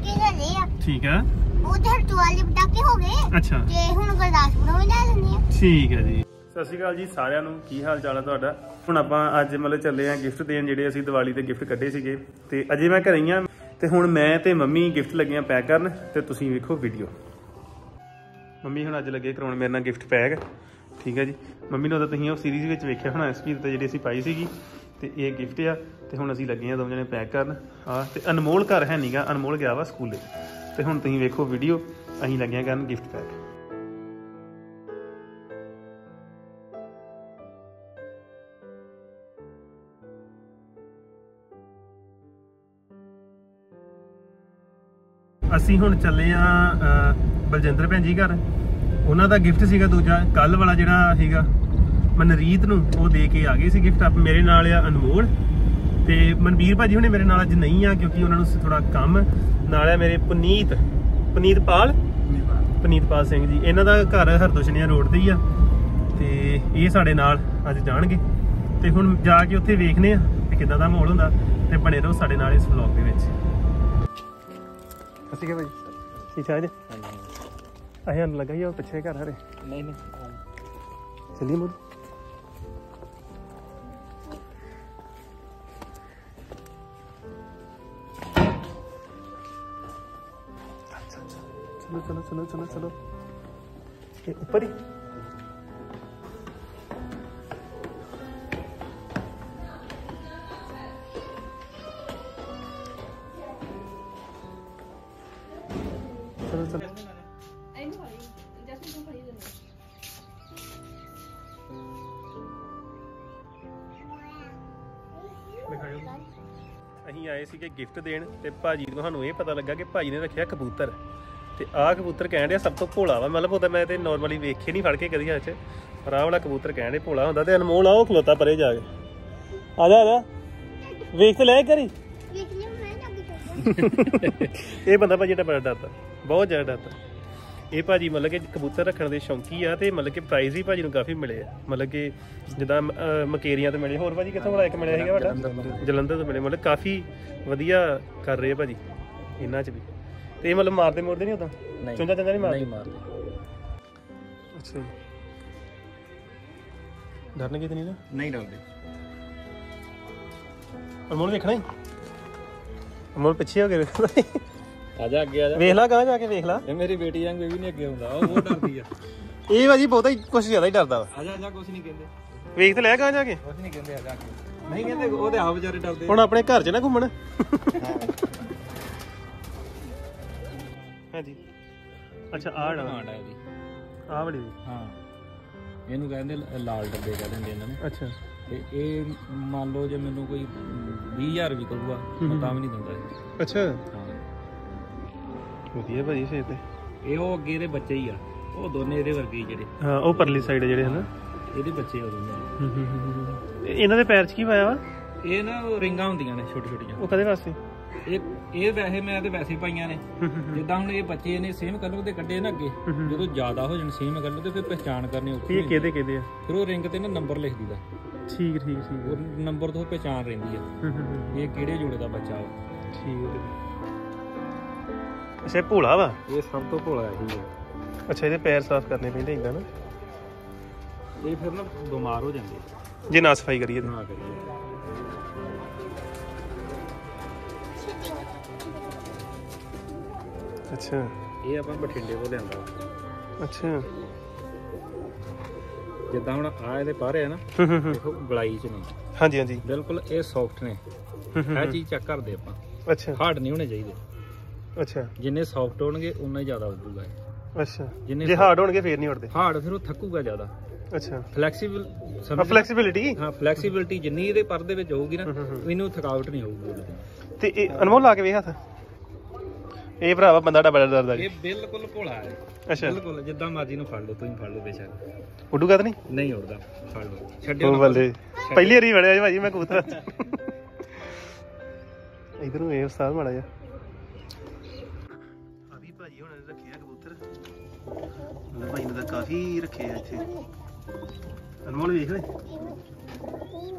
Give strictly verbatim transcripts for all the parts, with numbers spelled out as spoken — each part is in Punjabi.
ਪਟਾਕੇ ਲੈ ਲਏ ਆ। ਠੀਕ ਹੈ। ਉਹ ਤੇ ਹਰਤੂ ਵਾਲੇ ਪਟਾਕੇ ਹੋ ਗਏ। ਅੱਛਾ। ਤੇ ਹੁਣ ਗੁਰਦਾਸਪੁਰੋਂ ਵੀ ਲੈ ਲੈਣੇ ਆ। ਠੀਕ ਹੈ ਜੀ। ਸਤਿ ਸ਼੍ਰੀ ਅਕਾਲ ਜੀ ਸਾਰਿਆਂ ਨੂੰ, ਕੀ ਹਾਲ ਚਾਲ ਹੈ ਤੁਹਾਡਾ। ਹੁਣ ਆਪਾਂ ਅੱਜ ਮਤਲਬ ਚੱਲੇ ਆ ਗਿਫਟ ਦੇਣ, ਜਿਹੜੇ ਅਸੀਂ ਦੀਵਾਲੀ ਤੇ ਗਿਫਟ ਕੱਢੇ ਸੀਗੇ। ਤੇ ਅਜੇ ਮੈਂ ਘਰੇ ਹੀ ਆ ਤੇ ਹੁਣ ਮੈਂ ਤੇ ਮੰਮੀ ਗਿਫਟ ਲੱਗੇ ਆ ਪੈਕ ਕਰਨ ਤੇ ਤੁਸੀਂ ਵੇਖੋ ਵੀਡੀਓ। ਮੰਮੀ ਹੁਣ ਅੱਜ ਲੱਗੇ ਕਰਾਉਣ ਮੇਰੇ ਨਾਲ ਗਿਫਟ ਪੈਕ। ਠੀਕ ਹੈ ਜੀ। ਮੰਮੀ ਨੂੰ ਤਾਂ ਤੁਸੀਂ ਉਹ ਸੀਰੀਜ਼ ਵਿੱਚ ਵੇਖਿਆ ਹੋਣਾ ਸਪੀਡ ਤੇ ਜਿਹੜੀ ਅਸੀਂ ਪਾਈ ਸੀਗੀ। ਤੇ ਇਹ ਗਿਫਟ ਆ ਤੇ ਹੁਣ ਅਸੀਂ ਲੱਗੇ ਆ ਦੋਵੇਂ ਜਣੇ ਪੈਕ ਕਰਨ। ਆ ਤੇ ਅਨਮੋਲ ਘਰ ਹੈ ਨੀਗਾ, ਅਨਮੋਲ ਗਿਆ ਵਾ ਸਕੂਲੇ। ਤੇ ਹੁਣ ਤੁਸੀਂ ਵੇਖੋ ਵੀਡੀਓ, ਅਸੀਂ ਲੱਗੇ ਆ ਕਰਨ ਗਿਫਟ ਪੈਕ। ਅਸੀਂ ਹੁਣ ਚੱਲੇ ਆ ਬਲਜਿੰਦਰ ਭੈਣ ਜੀ ਘਰ। ਉਹਨਾਂ ਦਾ ਗਿਫਟ ਸੀਗਾ ਦੂਜਾ ਕੱਲ ਵਾਲਾ ਜਿਹੜਾ ਸੀਗਾ ਮਨਰੀਤ ਨੂੰ, ਉਹ ਦੇ ਕੇ ਆ ਗਏ ਸੀ ਗਿਫਟ। ਆਪ ਮੇਰੇ ਨਾਲ ਆ ਅਨਮੋਲ ਤੇ ਮਨਵੀਰ ਭਾਜੀ ਹੁਣੇ ਮੇਰੇ ਨਾਲ ਅੱਜ ਨਹੀਂ ਆ ਕਿਉਂਕਿ ਉਹਨਾਂ ਨੂੰ ਥੋੜਾ ਕੰਮ ਨਾਲ ਆ। ਮੇਰੇ ਪੁਨੀਤ ਪੁਨੀਤਪਾਲ ਪੁਨੀਤਪਾਲ ਸਿੰਘ ਜੀ, ਇਹਨਾਂ ਦਾ ਘਰ ਹਰਦੋਸ਼ਨੀਆ ਰੋਡ ਤੇ ਹੀ ਆ ਤੇ ਇਹ ਸਾਡੇ ਨਾਲ ਅੱਜ ਜਾਣਗੇ। ਤੇ ਹੁਣ ਜਾ ਕੇ ਉੱਥੇ ਵੇਖਦੇ ਆ ਕਿ ਕਿੱਦਾਂ ਦਾ ਮਾਹੌਲ ਹੁੰਦਾ ਤੇ ਬਣੇ ਰਹੋ ਸਾਡੇ ਨਾਲ ਇਸ ਵਲੌਗ ਦੇ ਵਿੱਚ। ਅਸੀਂ ਕਿ ਭਾਈ ਠੀਕ ਠਾਕ ਜੀ। ਅਸੀਂ ਸਾਨੂੰ ਲੱਗਾ ਹੀ ਉਹ ਪਿੱਛੇ ਘਰ ਹਰੇ। ਨਹੀਂ ਨਹੀਂ ਚੱਲੀਏ ਮੁੜ। चलो चलो चलो चलो चलो ये ऊपर ही। चलो चलो ਅਸੀਂ ਆਏ ਸੀਗੇ ਗਿਫਟ ਦੇਣ ਤੇ ਭਾਜੀ ਨੂੰ ਸਾਨੂੰ ਇਹ ਪਤਾ ਲੱਗਾ ਕਿ ਭਾਜੀ ਨੇ ਰੱਖਿਆ ਕਬੂਤਰ। ਤੇ ਆਹ ਕਬੂਤਰ ਕਹਿਣ ਡਿਆ ਸਭ ਤੋਂ ਭੋਲਾ ਵਾ। ਮਤਲਬ ਉਹਦਾ ਮੈਂ ਤੇ ਨੋਰਮਲੀ ਵੇਖੇ ਨਹੀਂ ਫੜ ਕੇ ਕਦੀ ਹੱਥ 'ਚ, ਪਰ ਆਹ ਵਾਲਾ ਕਬੂਤਰ ਕਹਿਣ ਡੇ ਭੋਲਾ ਹੁੰਦਾ। ਤੇ ਅਨਮੋਲ ਆ ਉਹ ਖਲੋਤਾ ਪਰੇ ਜਾ ਕੇ। ਆ ਜਾ ਆ ਜਾ ਵੇਖ ਤੇ ਲੈ ਕਰੀ। ਇਹ ਬੰਦਾ ਭਾਜੀ ਦਾ ਬੜਾ ਡਰਦਾ, ਬਹੁਤ ਜ਼ਿਆਦਾ ਡਰਦਾ ਇਹ ਭਾਜੀ। ਮਤਲਬ ਕਿ ਕਬੂਤਰ ਰੱਖਣ ਦੇ ਸ਼ੌਂਕੀ ਆ ਤੇ ਮਤਲਬ ਕਿ ਪ੍ਰਾਈਜ਼ ਵੀ ਭਾਜੀ ਨੂੰ ਕਾਫੀ ਮਿਲੇ ਆ। ਮਤਲਬ ਕਿ ਜਿੱਦਾਂ ਮਕੇਰੀਆਂ ਤੋਂ ਮਿਲੇ। ਹੋਰ ਭਾਜੀ ਕਿੱਥੋਂ ਵਾਲਾ ਇੱਕ ਮਿਲਿਆ ਸੀਗਾ ਵੱਡਾ? ਜਲੰਧਰ ਤੋਂ ਮਿਲੇ। ਮਤਲਬ ਕਾਫੀ ਵਧੀਆ ਕਰ ਰਹੇ ਭਾਜੀ ਇਹਨਾਂ 'ਚ ਵੀ। ਤੇ ਇਹ ਮਤਲਬ ਮਾਰਦੇ ਮੁਰਦੇ ਨਹੀਂ ਉਦਾਂ? ਚੁੰਝਾ ਚੰਝਾ ਨਹੀਂ ਮਾਰਦੇ? ਅੱਛਾ। ਡਰਨਗੇ ਤੇ ਨਹੀਂ ਨਾ? ਨਹੀਂ ਡਰਦੇ। ਅਨਮੋਲ ਵੇਖਣਾ ਹੀ? ਅਨਮੋਲ ਪਿੱਛੇ ਹੋ ਕੇ ਵੇਖਦਾ। ਆ ਜਾ ਅੱਗੇ ਆ ਜਾ, ਵੇਖ ਲਾ ਗਾਂ ਜਾ ਕੇ ਵੇਖ ਲਾ। ਇਹ ਮੇਰੀ ਬੇਟੀ ਵਾਂਗ ਵੀ ਨਹੀਂ ਅੱਗੇ ਹੁੰਦਾ, ਉਹ ਬਹੁਤ ਡਰਦੀ ਆ। ਇਹ ਭਾਜੀ ਬਹੁਤਾ ਹੀ ਕੁਛ ਜ਼ਿਆਦਾ ਹੀ ਡਰਦਾ ਵਾ। ਆ ਜਾ ਆ ਜਾ ਕੁਛ ਨਹੀਂ ਕਹਿੰਦੇ, ਵੇਖ ਤੇ ਲੈ ਗਾਂ ਜਾ ਕੇ। ਕੁਛ ਨਹੀਂ ਕਹਿੰਦੇ, ਆ ਜਾ ਕੇ ਨਹੀਂ ਕਹਿੰਦੇ। ਉਹਦੇ ਆਪ ਵਿਚਾਰੇ ਡਰਦੇ। ਹੁਣ ਆਪਣੇ ਘਰ 'ਚ ਨਾ ਘੁੰਮਣ। ਹਾਂਜੀ ਅੱਛਾ ਆਹ ਡਿਮਾਂਡ ਹੈ ਇਹਦੀ, ਆਹ ਵਾਲੀ। ਹਾਂ ਇਹਨੂੰ ਕਹਿੰਦੇ ਲਾਲ ਡੱਬੇ ਕਹਿ ਦਿੰਦੇ ਇਹਨਾਂ ਨੇ। ਅੱਛਾ। ਤੇ ਇਹ ਮੰਨ ਲਓ ਜੇ ਮੈਨੂੰ ਕੋਈ ਵੀਹ ਹਜ਼ਾਰ ਵੀ ਕਹੂਗਾ ਮੈਂ ਤਾਂ ਵੀ ਨਹੀਂ ਦਿੰਦਾ। ਅੱਛਾ। ਹਾਂ ਵਧੀਆ ਭਾਜੀ ਫੇਰ ਤੇ। ਇਹ ਉਹ ਅੱਗੇ ਇਹਦੇ ਬੱਚੇ ਹੀ ਆ, ਉਹ ਦੋਨੇ ਇਹਦੇ ਵਰਗੇ ਹੀ ਜਿਹੜੇ। ਹਾਂ ਉਹ ਪਰਲੀ ਸਾਈਡ ਜਿਹੜੇ ਹਨਾ ਇਹਦੇ ਬੱਚੇ ਆ ਦੋਨੇ। ਇਹਨਾਂ ਦੇ ਪੈਰ 'ਚ ਕੀ ਪਾਇਆ ਵਾ? ਇਹ ਨਾ ਉਹ ਰਿੰਗਾਂ ਹੁੰਦੀਆਂ ਨੇ ਛੋਟੀ ਛੋਟੀਆਂ। ਉਹ ਕਦੇ ਵਾਸਤੇ? ਇਹ ਇਹ ਵੈਸੇ ਮੈਂ ਤੇ ਵੈਸੇ ਪਾਈਆਂ ਨੇ। ਜਿੱਦਾਂ ਹੁਣ ਇਹ ਬੱਚੇ ਨੇ ਸੇਮ ਕਲਰ ਦੇ ਕੱਢੇ ਨਾ ਅੱਗੇ, ਜਦੋਂ ਜ਼ਿਆਦਾ ਹੋ ਜਾਣ ਸੇਮ ਕਲਰ ਤੇ ਫਿਰ ਪਹਿਚਾਣ ਕਰਨੀ ਔਖੀ। ਇਹ ਕਿਹਦੇ ਕਿਹਦੇ ਆ? ਫਿਰ ਉਹ ਰਿੰਗ ਤੇ ਨਾ ਨੰਬਰ ਲਿਖ ਦੀਦਾ। ਠੀਕ ਠੀਕ ਠੀਕ। ਉਹ ਨੰਬਰ ਤੋਂ ਪਹਿਚਾਣ ਰਹਿੰਦੀ ਆ ਇਹ ਕਿਹੜੇ ਜੋੜੇ ਦਾ ਬੱਚਾ ਵਾ। ਠੀਕ ਹੈ। ਅੱਛਾ ਇਹ ਭੋਲਾ ਵਾ? ਇਹ ਸਭ ਤੋਂ ਭੋਲਾ ਇਹੀ ਹੈ। ਅੱਛਾ ਇਹਦੇ ਪੈਰ ਸਾਫ਼ ਕਰਨੇ ਪੈਂਦੇ ਇੱਦਾਂ ਨਾ? ਇਹ ਫਿਰ ਨਾ ਬਿਮਾਰ ਹੋ ਜਾਂਦੇ ਜੇ ਨਾ ਸਫਾਈ ਕਰੀਏ। ਨਾ ਕਰੀਏ। ਅੱਛਾ ਇਹ ਆਪਾਂ ਬਠਿੰਡੇ ਤੋਂ ਲਿਆਂਦਾ। ਅੱਛਾ। ਜਿੱਦਾਂ ਹੁਣ ਆ ਇਹਦੇ ਪਾਰੇ ਆ ਨਾ, ਦੇਖੋ ਗਲਾਈ 'ਚ ਨੇ। ਹਾਂਜੀ ਹਾਂਜੀ ਬਿਲਕੁਲ ਇਹ ਸੌਫਟ ਨੇ। ਇਹ ਚੀਜ਼ ਚੈੱਕ ਕਰਦੇ ਆਪਾਂ। ਅੱਛਾ। ਹਾਰਡ ਨਹੀਂ ਹੋਣੇ ਚਾਹੀਦੇ। ਅੱਛਾ। ਜਿੰਨੇ ਸੌਫਟ ਹੋਣਗੇ ਉਨਾ ਹੀ ਜ਼ਿਆਦਾ ਉੱਡੂਗਾ। ਅੱਛਾ। ਜੇ ਹਾਰਡ ਹੋਣਗੇ ਫੇਰ ਨਹੀਂ ਉੱਡਦੇ? ਹਾਰਡ ਫਿਰ ਉਹ ਥੱਕੂਗਾ ਜ਼ਿਆਦਾ। ਅੱਛਾ। ਫਲੈਕਸੀਬਲ ਫਲੈਕਸੀਬਿਲਿਟੀ ਹਾਂ ਫਲੈਕਸੀਬਿਲਿਟੀ ਜਿੰਨੀ ਇਹਦੇ ਪਰ ਦੇ ਵਿੱਚ ਹੋਊਗੀ ਨਾ ਇਹਨੂੰ ਥਕਾਵਟ ਨਹੀਂ ਹੋਊਗੀ। ਤੇ ਇਹ ਅਨਮੋਲ ਲਾ ਕੇ ਵੇਖ ਹੱਥ। ਇਹ ਭਰਾਵਾ ਬੰਦਾ ਡਾ ਬੜਾ ਡਰਦਾ ਜੀ। ਇਹ ਬਿਲਕੁਲ ਭੋਲਾ ਹੈ। ਅੱਛਾ। ਬਿਲਕੁਲ ਜਿੱਦਾਂ ਮਰਜ਼ੀ ਨੂੰ ਫੜ ਲਓ ਤੁਸੀਂ, ਫੜ ਲਓ ਬੇਸ਼ੱਕ। ਉੱਡੂਗਾ ਤਾਂ ਨਹੀਂ? ਨਹੀਂ ਉੱਡਦਾ। ਫੜ ਲਓ ਛੱਡਿਓ ਬੱਲੇ। ਪਹਿਲੀ ਵਾਰੀ ਵੜਿਆ ਭਾਜੀ ਮੈਂ ਕਬੂਤਰ। ਇਧਰੋਂ ਇਹ ਉਸਤਾਦ ਮਾੜਾ ਜਿਹਾ ਆ ਵੀ ਭਾਜੀ ਹੁਣ ਰੱਖਿਆ ਕਬੂਤਰ। ਭਾਈ ਨੇ ਤਾਂ ਕਾਫੀ ਰੱਖੇ ਆ ਇੱਥੇ। ਅਨਮੋਲ ਵੇਖ ਲੈ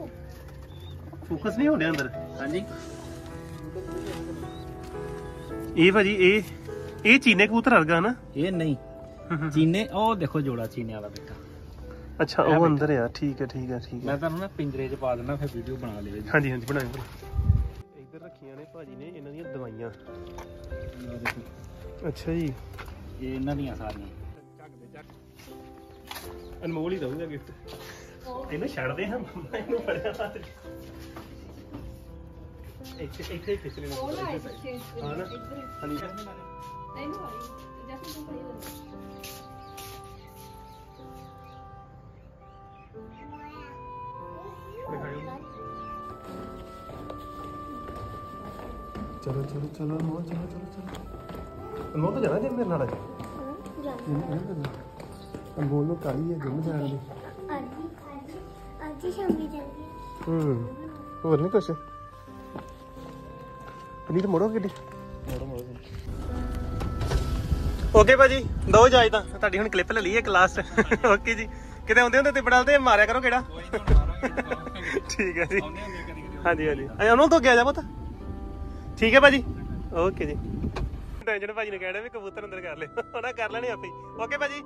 ਫੋਕਸ ਨਹੀਂ ਹੋ ਰਿਹਾ ਅੰਦਰ। ਹਾਂਜੀ ਇਹ ਭਾਜੀ ਇਹ ਇਹ ਚੀਨੇ ਕਬੂਤਰ ਵਰਗਾ ਨਾ? ਇਹ ਨਹੀਂ ਚੀਨੇ, ਉਹ ਦੇਖੋ ਜੋੜਾ ਚੀਨੇ ਵਾਲਾ ਬੈਠਾ। ਅੱਛਾ ਉਹ ਅੰਦਰ ਆ। ਠੀਕ ਹੈ ਠੀਕ ਹੈ ਠੀਕ ਹੈ। ਮੈਂ ਤੁਹਾਨੂੰ ਨਾ ਪਿੰਜਰੇ 'ਚ ਪਾ ਦੇਣਾ, ਫਿਰ ਵੀਡੀਓ ਬਣਾ ਲਿਓ। ਹਾਂਜੀ ਹਾਂਜੀ ਬਣਾਓ। ਇੱਧਰ ਰੱਖੀਆਂ ਨੇ ਭਾਜੀ ਨੇ ਇਹਨਾਂ ਦੀਆਂ ਦਵਾਈਆਂ। ਅੱਛਾ ਜੀ, ਇਹ ਇਹਨਾਂ ਦੀਆਂ ਸਾਰੀਆਂ। ਅਨਮੋਲ ਹੀ ਦਊਗਾ ਗਿਫਟ। ਇਹਨੂੰ ਛੱਡਦੇ ਹਾਂ, ਮੰਮਾ ਇਹਨੂੰ ਫੜਿਆ ਹੱਥ। ਇੱਥੇ ਇੱਥੇ ਖਿੱਚ ਲੈਣਾ। ਹਾਂ ਨਾ ਹਾਂਜੀ ਇਹਨੂੰ ਆਈ ਜੈਸੇ ਤੂੰ ਭਾਈ ਲੈ। चलो चलो चलो अनमोल, चलो चलो चलो अनमोल तो जाना जिम मेरे नाल। अनमोल ਨੂੰ ਕਾਲੀ ਹੈ ਜਿਮ ਜਾਣ ਦੀ। ਅੱਜ ਅੱਜ ਸ਼ਾਮੀ ਜਾਂਦੀ। ਹੂੰ ਹੋਰ ਨਹੀਂ ਕੁਛ? ਪਨੀਰ ਮੋੜੋ ਕਿੱਡੀ ਮੋੜੋ ਮੋੜੋ। ਓਕੇ ਭਾਜੀ ਦੋ ਜਾਇ ਤਾਂ ਤੁਹਾਡੀ ਹੁਣ ਕਲਿੱਪ ਲੈ ਲਈ ਇੱਕ ਲਾਸਟ। ਓਕੇ ਜੀ, ਕਿਤੇ ਆਉਂਦੇ ਹੁੰਦੇ ਤੇ ਬੜਾਲ ਤੇ ਮਾਰਿਆ ਕਰੋ ਕਿਹੜਾ। ਠੀਕ ਹੈ ਜੀ, ਹਾਂਜੀ ਹਾਂਜੀ ਉਹਨੂੰ ਤੋਂ ਗਿਆ ਜਾ ਪੁੱਤ। ਠੀਕ ਹੈ ਭਾਜੀ, ਓਕੇ ਜੀ। ਟੈਨਸ਼ਨ ਭਾਜੀ ਨੇ ਕਹਿਣਾ ਵੀ ਕਬੂਤਰ ਅੰਦਰ ਕਰ ਲੈ, ਉਹਨਾਂ ਕਰ ਲੈਣੇ ਆਪੇ। ਓਕੇ ਭਾਜੀ।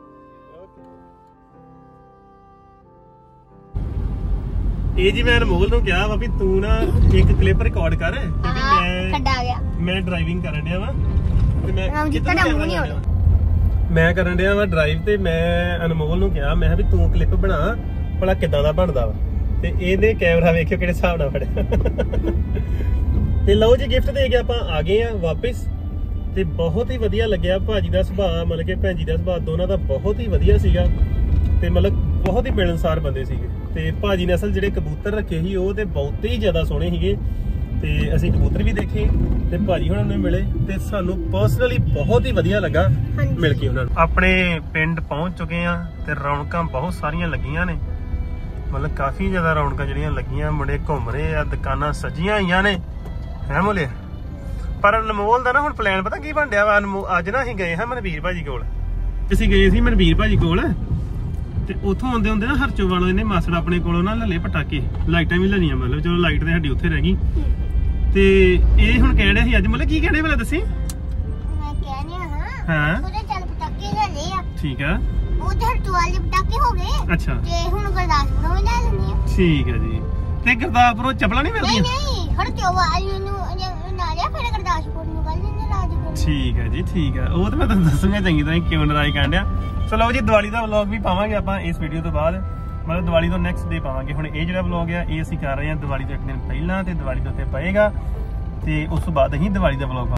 ਇਹ ਜੀ ਮੈਂ ਅਨਮੋਲ ਨੂੰ ਕਿਹਾ ਵਾ ਵੀ ਤੂੰ ਨਾ ਇੱਕ ਕਲਿੱਪ ਰਿਕਾਰਡ ਕਰ, ਕਿਉਂਕਿ ਮੈਂ ਛੱਡਾ ਗਿਆ। ਮੈਂ ਡਰਾਈਵਿੰਗ ਕਰਨ ਡਿਆ ਵਾ ਤੇ ਮੈਂ ਮੈਂ ਮੈਂ ਕਰਨ ਡਿਆ ਵਾ ਡਰਾਈਵ, ਤੇ ਮੈਂ ਅਨਮੋਲ ਨੂੰ ਕਿਹਾ ਮੈਂ ਵੀ ਤੂੰ ਕਲਿੱਪ ਬਣਾ ਭਲਾ ਕਿੱਦਾਂ ਦਾ ਬਣਦਾ ਵਾ। ਤੇ ਇਹਦੇ ਕੈਮਰਾ ਵੇਖਿਓ ਕਿਹੜੇ ਹਿਸਾਬ ਨਾਲ ਫੜਿਆ। ਤੇ ਲਓ ਜੀ ਗਿਫਟ ਦੇ ਕੇ ਆਪਾਂ ਆ ਗਏ ਆ ਵਾਪਿਸ। ਤੇ ਬਹੁਤ ਹੀ ਵਧੀਆ ਲੱਗਿਆ ਭਾਜੀ ਦਾ ਸੁਭਾਅ, ਮਤਲਬ ਕਿ ਭੈਣ ਜੀ ਦਾ ਸੁਭਾਅ ਦੋਨਾਂ ਦਾ ਬਹੁਤ ਹੀ ਵਧੀਆ ਸੀਗਾ। ਤੇ ਮਤਲਬ ਬਹੁਤ ਹੀ ਮਿਲਣਸਾਰ ਬੰਦੇ ਸੀਗੇ। ਤੇ ਭਾਜੀ ਨੇ ਅਸਲ ਜਿਹੜੇ ਕਬੂਤਰ ਰੱਖੇ ਸੀ ਉਹ ਤੇ ਬਹੁਤ ਹੀ ਜ਼ਿਆਦਾ ਸੋਹਣੇ ਸੀਗੇ। ਤੇ ਅਸੀਂ ਕਬੂਤਰ ਵੀ ਦੇਖੇ ਤੇ ਭਾਜੀ ਹੁਣਾਂ ਨੂੰ ਮਿਲੇ ਤੇ ਸਾਨੂੰ ਪਰਸਨਲੀ ਬਹੁਤ ਹੀ ਵਧੀਆ ਲੱਗਾ ਮਿਲ ਕੇ ਉਹਨਾਂ ਨੂੰ। ਆਪਣੇ ਪਿੰਡ ਪਹੁੰਚ ਚੁੱਕੇ ਆ ਤੇ ਰੌਣਕਾਂ ਬਹੁਤ ਸਾਰੀਆਂ ਲੱਗੀਆਂ ਨੇ, ਮਤਲਬ ਕਾਫੀ ਜ਼ਿਆਦਾ ਰੌਣਕਾਂ ਜਿਹੜੀਆਂ ਲੱਗੀਆਂ। ਮੁੰਡੇ ਘੁੰਮ ਰਹੇ ਆ, ਦੁਕਾਨਾਂ ਸਜੀਆਂ ਹੋਈਆਂ ਨੇ ਹੈ ਮੋਲੇ। ਪਰ ਅਨਮੋਲ ਦਾ ਨਾ ਹੁਣ ਪਲਾਨ ਪਤਾ ਕੀ ਬਣ ਡਿਆ ਵਾ। ਅੱਜ ਨਾ ਅਸੀਂ ਗਏ ਹਾਂ ਮਨਵੀਰ ਭਾਜੀ ਕੋਲ। ਅਸੀਂ ਗਏ ਸੀ ਮਨਵੀਰ ਭਾਜੀ ਕੋਲ ਤੇ ਉੱਥੋਂ ਆਉਂਦੇ ਹੁੰਦੇ ਨਾ ਹਰਚੋ ਵਾਲੋਂ ਇਹਨੇ ਮਾਸੜ ਆਪਣੇ ਕੋਲੋਂ ਨਾ ਲੱਲੇ ਪਟਾਕੇ, ਲਾਈਟਾਂ ਵੀ ਲੈਣੀਆਂ। ਮਤਲਬ ਚਲੋ ਲਾਈਟ ਤੇ ਸਾਡੀ ਉੱਥੇ ਰਹਿ ਗਈ। ਤੇ ਇਹ ਹੁਣ ਕਹਿ ਰਿਹਾ ਸੀ ਅੱਜ, ਮਤਲਬ ਕੀ ਕਹਿਣੇ ਵਾਲਾ ਦੱਸੀ। ਮੈਂ ਕਹਿ ਰਿਹਾ ਹਾਂ ਹਾਂ ਉਹਦੇ ਚੱਲ ਪਟਾਕੇ ਲੈ ਲਏ ਆ। ਠੀਕ ਆ, ਉਹ ਤੇ ਹਰਤੂ ਵਾਲੇ ਪਟਾਕੇ ਹੋ ਗਏ। ਅੱਛਾ, ਤੇ ਹੁਣ ਗੁਰਦਾਸਪੁਰੋਂ ਵੀ ਲੈ ਲੈਣੀ ਆ। ਠੀਕ ਹੈ ਜੀ। ਤੇ ਗੁਰਦਾਸਪੁਰੋਂ ਚੱਪਲਾਂ ਨਹੀਂ ਮਿਲਦੀਆਂ? ਨਹੀਂ ਨਹੀਂ ਹਰਤੂ ਵਾਲੇ ਨੂੰ ਨਾਲਿਆ ਫਿਰ ਗੁਰਦਾਸਪੁਰ ਨੂੰ ਗੱਲ ਨਹੀਂ ਰਾਜਪੁਰ। ਠੀਕ ਹੈ ਜੀ ਠੀਕ ਹੈ, ਉਹ ਤਾਂ ਮੈਂ ਤੁਹਾਨੂੰ ਦੱਸੂਗਾ ਚੰਗੀ ਤਰ੍ਹਾਂ ਕਿਉਂ ਨਾਰਾਜ਼ ਕਰਨ ਡਿਆ। ਚਲੋ ਜੀ ਦੀਵਾਲੀ ਦਾ ਵਲੌਗ ਵੀ ਪਾਵਾਂਗੇ ਆਪਾਂ ਇਸ ਵੀਡੀਓ ਤੋਂ ਬਾਅਦ, ਮਤਲਬ ਦੀਵਾਲੀ ਤੋਂ ਨੈਕਸਟ ਡੇ ਪਾਵਾਂਗੇ। ਹੁਣ ਇਹ ਜਿਹੜਾ ਵਲੌਗ ਆ ਇਹ ਅਸੀਂ ਕਰ ਰਹੇ ਹਾਂ ਦੀਵਾਲੀ ਤੋਂ ਇੱਕ ਦਿਨ ਪਹਿਲਾਂ, ਤੇ ਦੀਵਾਲੀ ਤੋਂ ਉੱਤੇ ਪਏਗਾ ਤੇ ਉਸ ਤੋਂ ਬਾਅਦ ਅਸੀਂ ਦੀਵਾਲੀ ਦਾ ਵਲੌਗ